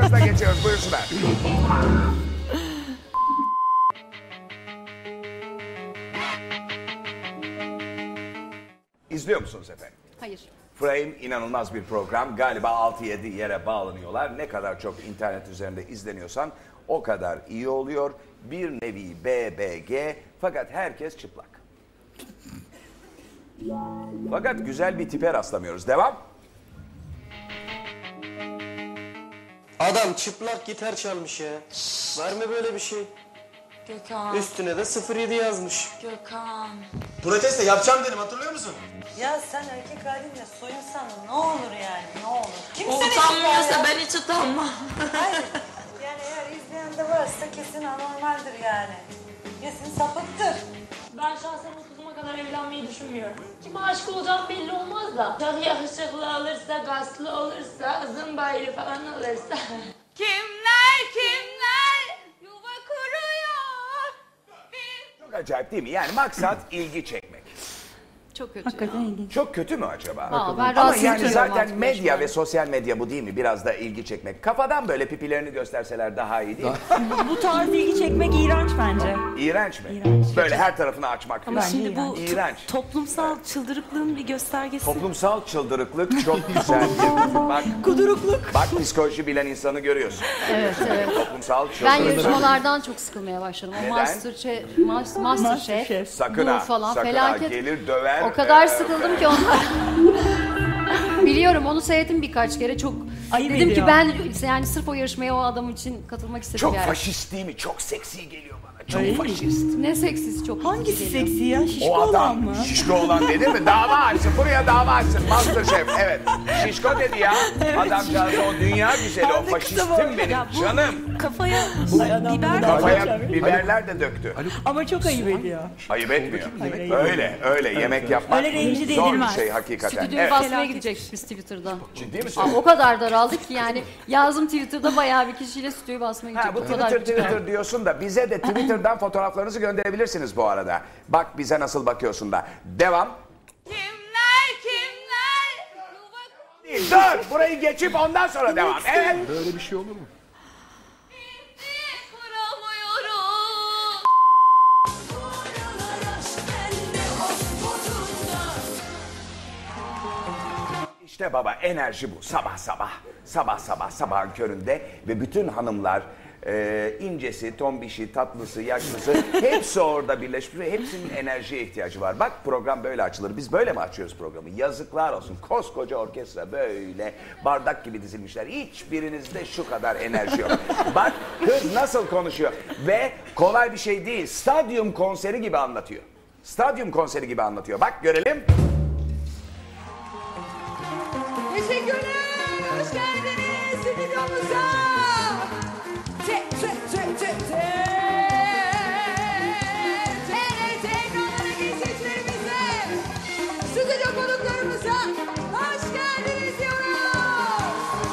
arkasına geçiyoruz. Buyursunlar. İzliyor musunuz efendim? Hayır. Frame inanılmaz bir program. Galiba 6-7 yere bağlanıyorlar. Ne kadar çok internet üzerinde izleniyorsan o kadar iyi oluyor. Bir nevi BBG fakat herkes çıplak. Fakat güzel bir tipe rastlamıyoruz. Devam. Adam çıplak gitar çalmış ya. Var mı böyle bir şey? Gökhan. Üstüne de 07 yazmış. Gökhan. Proteste yapacağım dedim, hatırlıyor musun? Ya sen erkek halinle soyunsan ne olur yani, ne olur? O Kimse utanmıyorsa ben hiç utanmam. Hayır. Yani eğer izleyen de varsa kesin anormaldir yani. Kesin sapıktır. Ben şahsen 30'uma kadar evlenmeyi düşünmüyorum. Kime aşık olacağım belli olmaz da. Çok yakışıklı olursa, kaslı olursa, zımbaylı falan olursa. Kimler yuva kuruyor? Çok acayip değil mi? Yani maksat ilgi çekmek. Çok kötü. Hakikaten ilginç. Çok kötü mü acaba? Aa, ben Ama rahatsız yani oluyorum zaten artık medya yaşımdan. ve sosyal medya bu değil mi? Biraz da ilgi çekmek. Kafadan böyle pipilerini gösterseler daha iyi değil mi? Bu tarz ilgi çekmek iğrenç bence. İğrenç mi? İğrenç. Böyle her tarafını açmak Ama falan. şimdi bu İğrenç. toplumsal çıldırıklığın bir göstergesi. Toplumsal çıldırıklık çok güzel. Bak, Kudurukluk. bak psikoloji bilen insanı görüyorsun. Evet, evet. Toplumsal Ben çıldırıklık. yarışmalardan çok sıkılmaya başladım. O Neden? Masterchef Masterchef. Sakın bu ha, falan sakın felaket. ha, gelir döver. O kadar sıkıldım ki ondan. Biliyorum, onu seyrettim birkaç kere. Çok Ayıp dedim ediyor. ki ben yani sırf o yarışmaya o adam için katılmak istedim Çok yani. faşist değil mi? Çok seksi geliyor bana. Çok Ay. faşist. Ne seksiz, çok Hangisi itici geliyor. seksi ya? Şişko O olan adam mı? şişko olan dedi mi? Dava açsın. Buraya dava açsın. Masterchef. Evet. Şişko dedi ya. Adamcağız o dünya güzeli. O Ben de kısa faşistim boylu. benim. Ya bu Canım. Kafaya Ay biber Kafaya biberler de döktü. ama çok ayıp ediyor. Ayıp etmiyor. Hayır, Öyle yemek yapmak Öyle rencide zor bir edilmez. şey hakikaten. Stüdyoyu Evet. basmaya gidecektik biz Twitter'da. Ciddi misin? Aa, o kadar daraldık ki yani yazdım Twitter'da bayağı bir kişiyle stüdyoyu basmaya Ha, gidecektik. bu O kadar Twitter diyorsun da bize de Twitter'dan fotoğraflarınızı gönderebilirsiniz bu arada. Bak bize nasıl bakıyorsun da. Devam. Değil, dur burayı geçip ondan sonra devam. Evet. Böyle bir şey olur mu? İşte baba enerji bu. Sabahın köründe ve bütün hanımlar incesi, tombişi, tatlısı, yaşlısı hepsi orada birleşmiş ve hepsinin enerjiye ihtiyacı var. Bak program böyle açılır. Biz böyle mi açıyoruz programı? Yazıklar olsun. Koskoca orkestra böyle bardak gibi dizilmişler. Hiçbirinizde şu kadar enerji yok. Bak kız nasıl konuşuyor ve kolay bir şey değil. Stadyum konseri gibi anlatıyor. Stadyum konseri gibi anlatıyor. Bak görelim. Teşekkürler. Hoş geldiniz stüdyomuza. TRT ekranlarındaki izleyicilerimize, stüdyo konuklarımıza hoş geldiniz diyoruz.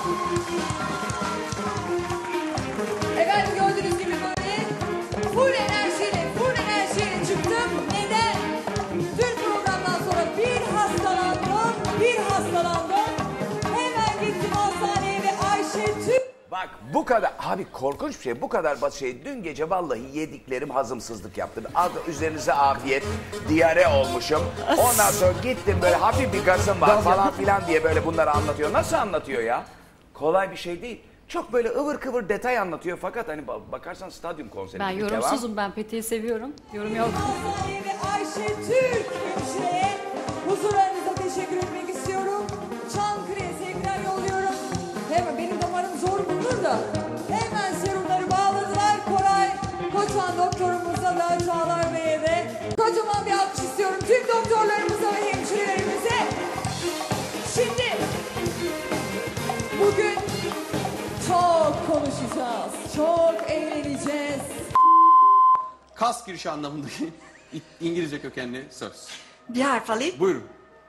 Efendim gördüğünüz gibi böyle full enerjiyle çıktım. Neden? Tüm programdan sonra bir hastalandım. Hemen gittim hastaneye ve Ayşe Türk. Bak bu kadar, abi korkunç bir şey, bu kadar basit şey. Dün gece vallahi yediklerim hazımsızlık yaptı. Üzerinize afiyet, diyare olmuşum. Ondan sonra gittim böyle hafif bir gazım var falan filan diye böyle bunları anlatıyor. Nasıl anlatıyor ya? Kolay bir şey değil. Çok böyle ıvır kıvır detay anlatıyor fakat hani bakarsan stadyum konseri Ben gibi yorumsuzum, ben Peti'yi seviyorum. Yorum yok. Hastaneye ve Ayşe Türk hemşireye huzurlarınıza teşekkür etmek istiyorum. Çankırı'ya sevgiler yolluyorum. Hemen benim damarım zor bulunur da hemen serumları bağladılar. Koray Koçman doktorumuza da Çağlar Bey'e de kocaman bir alkış istiyorum. Tüm doktorlarımıza ve hemşirelerimize. Şimdi bugün çok konuşacağız, çok eğleneceğiz. Kas girişi anlamındaki İngilizce kökenli söz. Bir harf alayım. Buyurun.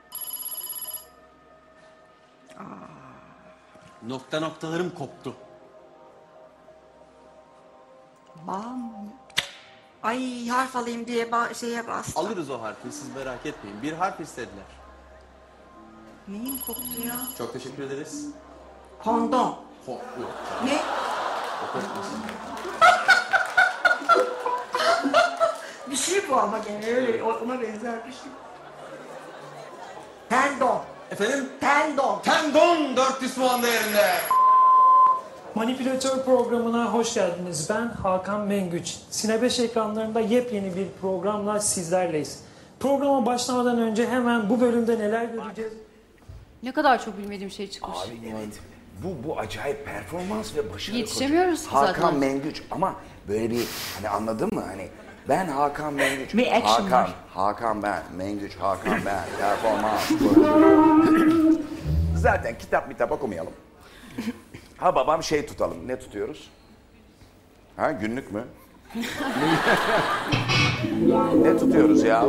Noktalarım koptu. Bam. Ay harf alayım diye şeye bastım. Alırız o harfi, siz merak etmeyin. Bir harf istediler. Neyim koptu ya? Çok teşekkür ederiz. Kondom. Yok. Ne? bu ama gene öyle ona benzer bir şey. Tendon. Efendim? Tendon. Tendon 400 puan değerinde. Manipülatör programına hoş geldiniz. Ben Hakan Mengüç. Sine 5 ekranlarında yepyeni bir programla sizlerleyiz. Programa başlamadan önce hemen bu bölümde neler göreceğiz? Ne kadar çok bilmediğim şey çıkmış. Abi evet. Bu acayip performans ve başarı. Yetişemiyoruz ki Hakan zaten. Mengüç ama böyle bir hani anladın mı hani ben Hakan Mengüç. Bir action var. Hakan ben, Mengüç, Hakan ben, performans. Zaten kitap okumayalım. Ha babam şey tutalım. Ne tutuyoruz? Ha günlük mü? Ne tutuyoruz ya?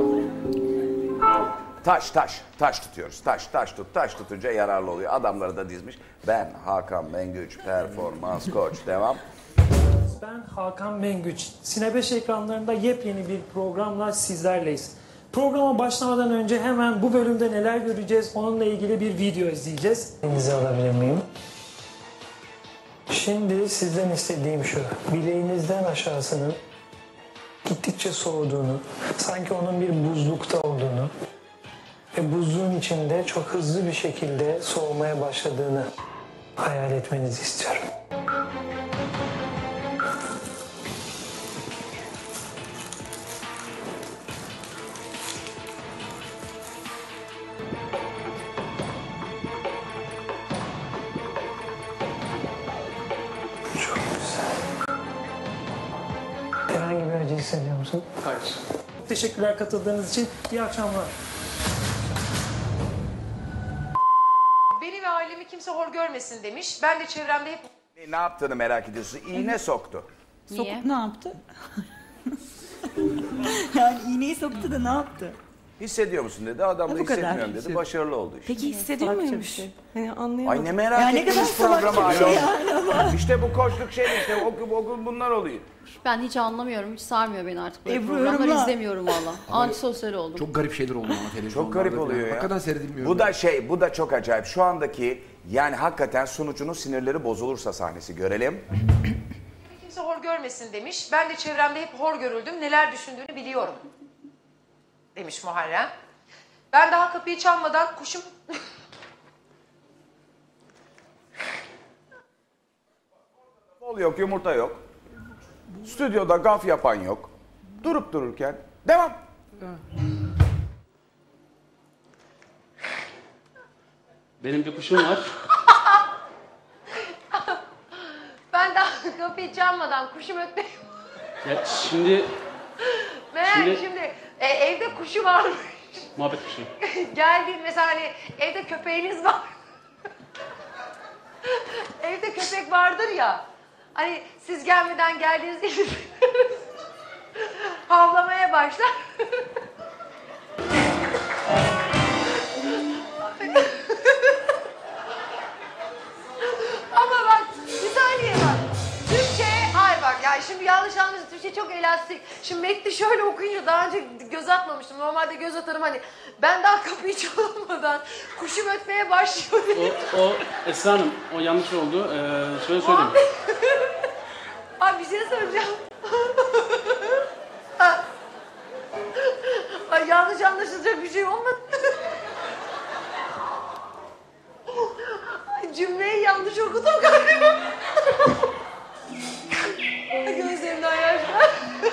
Taş tutuyoruz. Taş tutunca yararlı oluyor. Adamları da dizmiş. Ben Hakan Mengüç, performans koç. Devam. Ben Hakan Mengüç. Sine 5 ekranlarında yepyeni bir programla sizlerleyiz. Programa başlamadan önce hemen bu bölümde neler göreceğiz onunla ilgili bir video izleyeceğiz. Elinizi alabilir miyim? Şimdi sizden istediğim şu. Bileğinizden aşağısının gittikçe soğuduğunu, sanki onun bir buzlukta olduğunu ve buzluğun içinde çok hızlı bir şekilde soğumaya başladığını hayal etmenizi istiyorum. Çok güzel. Herhangi bir acı hissediyor musun? Hayır. Teşekkürler katıldığınız için. İyi akşamlar. Beni ve ailemi kimse hor görmesin demiş. Ben de çevremde hep... Ne yaptığını merak ediyorsun. İğne soktu. Niye? Sokup ne yaptı? Yani iğneyi soktu da ne yaptı? Hissediyor musun dedi. Adam da Bu kadar. hissetmiyorum dedi. Başarılı oldu işte. Peki hissediyor muymuş? Hani anlayamadım. Ay ne merak Ya ne kadar ettiniz programı salakça bir şey ayol. yani ama. İşte bu koçluk şey işte okul bunlar oluyor. Ben hiç anlamıyorum. Hiç sarmıyor beni artık. Böyle Ebru, programları yorumla. izlemiyorum valla. Antisosyal oldum. Çok garip şeyler oldu ama televizyonlarda. Çok garip falan. oluyor ya. Hakikaten seyredilmiyor. Bu da çok acayip. Şu andaki yani hakikaten sunucunun sinirleri bozulursa sahnesi görelim. Kimse hor görmesin demiş. Ben de çevremde hep hor görüldüm. Neler düşündüğünü biliyorum. Demiş Muharrem. Ben daha kapıyı çalmadan kuşum... Bol yok, yumurta yok. Stüdyoda gaf yapan yok. Durup dururken devam. Benim bir kuşum var. Ben daha kapıyı çalmadan kuşum ötmeyi... Ya şimdi Meğer Şimdi- evde kuşu varmış. muhabbet kuşu. Geldiğin mesela hani evde köpeğiniz var. Evde köpek vardır ya. Hani siz gelmeden geldiğinizde havlamaya başlar. Ama bak bir saniye bak. Türkçe, hayır bak ya şimdi yanlış anlaşıldı. Türkçe çok elastik. Şimdi metni şöyle okuyunca daha önce göz atmamıştım. Normalde göz atarım hani. Ben daha kapıyı çalmadan kuşum ötmeye başlıyor diye. O Esra Hanım, o yanlış oldu. Şöyle söyleyeyim. Abi bir şey söyleyeceğim. Ay yanlış anlaşılacak bir şey olmadı. Ay cümleyi yanlış okudum galiba. Gözlerimden yaşlar.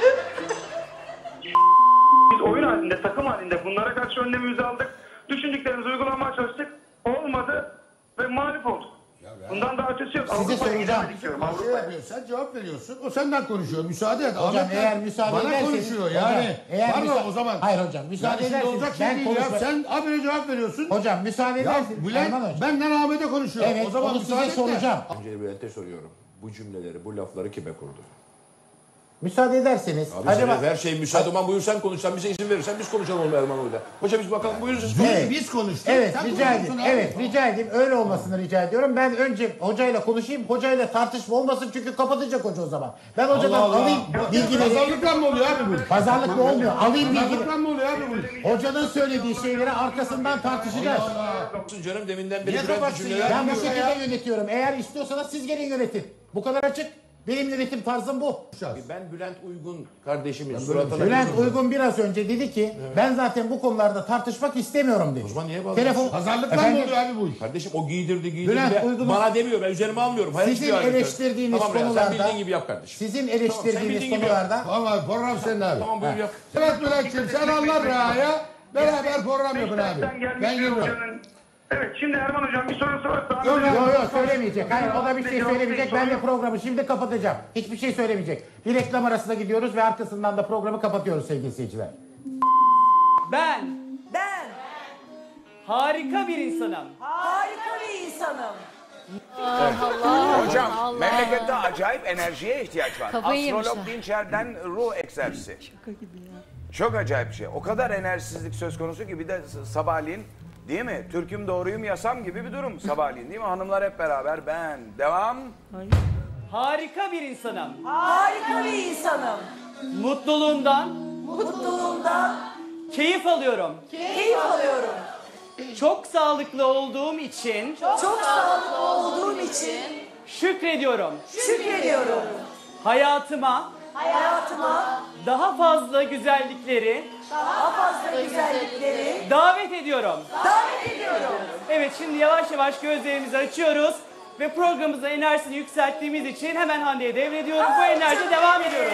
Biz oyun halinde, takım halinde bunlara karşı önlemimizi aldık. Düşündüklerimizi uygulamaya çalıştık. Olmadı ve mağlup olduk. Bundan daha ötesi yok. Size soracağım. Sen cevap veriyorsun. O senden konuşuyor. Müsaade et. Hocam Ahmet eğer müsaade bana ederseniz. konuşuyor Hocam, yani. eğer Pardon müsa- o zaman. Hayır hocam müsaade Yani şimdi ederseniz. olacak şey değil ya. Sen habire cevap veriyorsun. Hocam müsaade Ya ederseniz. Bülent Erman hocam. benden Ahmet'e konuşuyor. Evet, o zaman onu size müsaade et de. soracağım. Önce Bülent'e soruyorum. Bu cümleleri, bu lafları kime kurdu? Müsaade ederseniz. Abi sen her şey müsaade. O zaman buyur sen konuş. Sen bize izin verirsen biz konuşalım oğlum Erman Hoca. Hoca biz bakalım buyurun siz konuşun. Evet. Biz konuştuk. Evet Sen rica konuşuyorsun edeyim. abi. Evet rica edeyim. Öyle olmasını rica ediyorum. Ben önce hocayla konuşayım. Hocayla tartışma olmasın çünkü kapatacak hoca o zaman. Ben hocadan Allah Allah. alayım bilgileri. Pazarlıkla mı oluyor abi bu? Pazarlıkla olmuyor. Alayım bilgileri. Pazarlıkla mı oluyor abi bu? Hocanın söylediği şeyleri arkasından tartışacağız. Canım deminden beri Niye Bülent'in kapatsın cümleler ya? Ben bu yapıyor şekilde ya. yönetiyorum. Eğer istiyorsanız siz gelin yönetin. Bu kadar açık. Benim yönetim tarzım bu. Ben Bülent Uygun kardeşimin suratına... Bülent Uygun biraz önce dedi ki ben zaten bu konularda tartışmak istemiyorum dedi. O zaman niye bağlı? Pazarlıkla mı oluyor abi bu iş? Kardeşim o giydirdi. Bülent Uygun'un... Bana demiyor, ben üzerime almıyorum. Sizin eleştirdiğiniz konularda... Sen bildiğin gibi yap kardeşim. Sizin eleştirdiğiniz konularda... Tamam program senin abi. Tamam buyur yap. Evet Bülent'ciğim sen anlar Reha'ya. Beraber program yapın abi. Ben geliyorum. Evet şimdi Erman Hocam bir sorusu varsa... Yok söylemeyecek. Hayır o da bir şey söylemeyecek. Ben de programı şimdi kapatacağım. Hiçbir şey söylemeyecek. Bir reklam arasına gidiyoruz ve arkasından da programı kapatıyoruz sevgili seyirciler. Ben harika bir insanım. Harika bir insanım. Hocam memlekette acayip enerjiye ihtiyaç var. Kafayı Astrolog yemişler. Dinçer'den ruh egzersizi. Çok acayip bir şey. O kadar enerjisizlik söz konusu ki bir de sabahleyin değil mi? Türküm doğruyum yasam gibi bir durum sabahleyin değil mi? Hanımlar hep beraber ben. Devam. Harika bir insanım. Harika bir insanım. Mutluluğumdan keyif alıyorum. Keyif alıyorum. Çok sağlıklı olduğum için Çok sağlıklı olduğum için şükrediyorum. şükrediyorum. Hayatıma daha fazla güzellikleri Daha fazla güzellikleri davet ediyorum. davet ediyorum. Evet şimdi yavaş yavaş gözlerimizi açıyoruz ve programımızın enerjisini yükselttiğimiz için hemen Hande'ye devrediyorum. Bu enerji devam ediyoruz.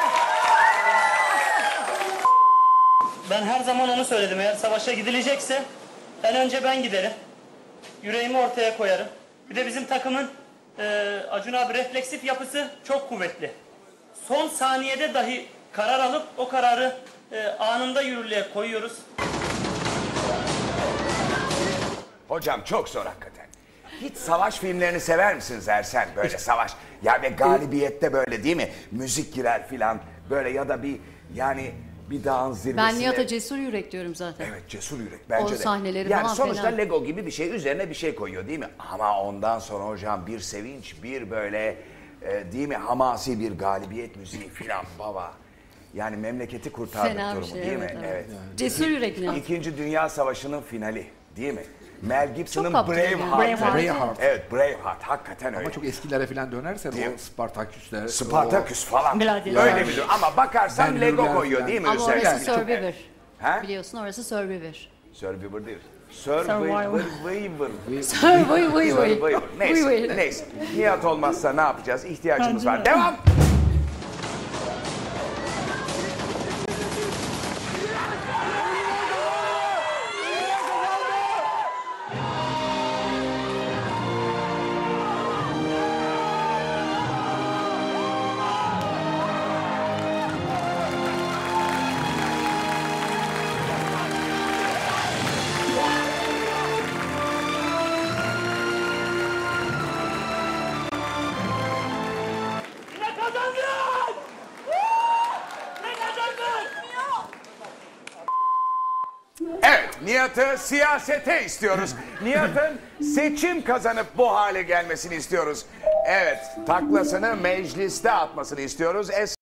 Ben her zaman onu söyledim. Eğer savaşa gidilecekse en önce ben giderim. Yüreğimi ortaya koyarım. Bir de bizim takımın Acun abi refleksif yapısı çok kuvvetli. Son saniyede dahi karar alıp o kararı anında yürürlüğe koyuyoruz. Hocam çok zor hakikaten. Hiç savaş filmlerini sever misiniz Ersen? Böyle savaş. Ya ve galibiyette böyle değil mi? Müzik girer filan. Böyle ya da bir yani bir dağın zirvesine. Ben Nihat'a cesur yürek diyorum zaten. Evet cesur yürek bence O de. sahneleri yani falan sonuçta fena. Lego gibi bir şey üzerine bir şey koyuyor değil mi? Ama ondan sonra hocam bir sevinç, bir böyle değil mi hamasi bir galibiyet müziği filan baba. Yani memleketi kurtardık Fena bir durumu şey, değil evet, mi? evet. Cesur yürek Nihat. İkinci Dünya Savaşı'nın finali değil mi? Mel Gibson'ın Çok kaptırıyor Braveheart. Evet Braveheart hakikaten öyle. Ama çok eskilere falan dönersen o Spartaküsler. Spartaküs falan. Gladiator. Öyle bir durum. Ama bakarsan Ben Lego Hürler koyuyor falan. değil mi? Ama üzerine? orası Survivor. Ha? Biliyorsun orası Survivor. Survivor değil. Survivor. Survivor. Neyse. Neyse. Nihat olmazsa ne yapacağız? İhtiyacımız var. Devam. Evet, Nihat'ı siyasete istiyoruz. Nihat'ın seçim kazanıp bu hale gelmesini istiyoruz. Evet, taklasını mecliste atmasını istiyoruz.